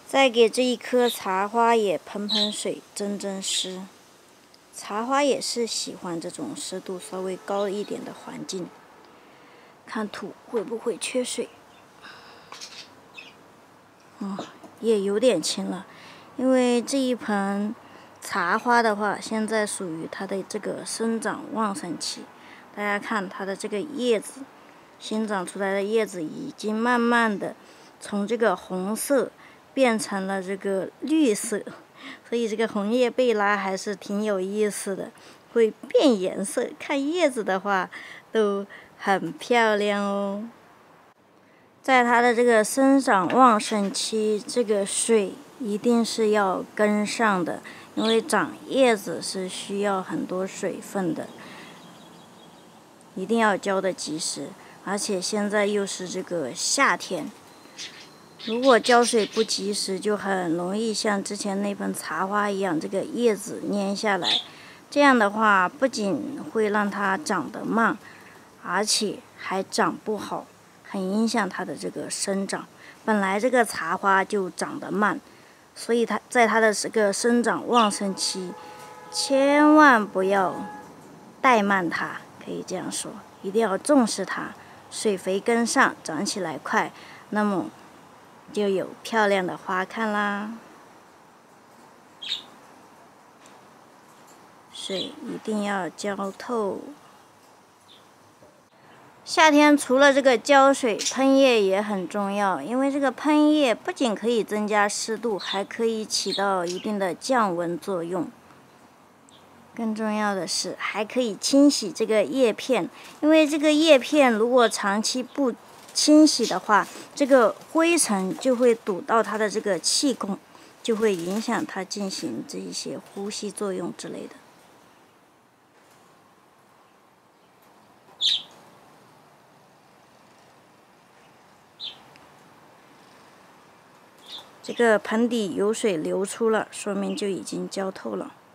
再给这一棵茶花也喷喷水，蒸蒸湿。茶花也是喜欢这种湿度稍微高一点的环境。看土会不会缺水？也有点轻了，因为这一盆茶花的话，现在属于它的这个生长旺盛期。大家看它的这个叶子，新长出来的叶子已经慢慢的从这个红色变成了这个绿色，所以这个红叶贝拉还是挺有意思的，会变颜色。看叶子的话，都很漂亮哦。在它的这个生长旺盛期，这个水一定是要跟上的，因为长叶子是需要很多水分的，一定要浇得及时。而且现在又是这个夏天，如果浇水不及时，就很容易像之前那盆茶花一样，这个叶子蔫下来。这样的话，不仅会让它长得慢，而且还长不好。很影响它的这个生长。本来这个茶花就长得慢，所以它在它的这个生长旺盛期，千万不要怠慢它，可以这样说，一定要重视它，水肥跟上，长起来快，那么就有漂亮的花看啦。水一定要浇透。夏天除了这个浇水，喷叶也很重要，因为这个喷叶不仅可以增加湿度，还可以起到一定的降温作用。更重要的是，还可以清洗这个叶片，因为这个叶片如果长期不清洗的话，这个灰尘就会堵到它的这个气孔，就会影响它进行这一些呼吸作用之类的。这个盆底有水流出了，说明就已经浇透了。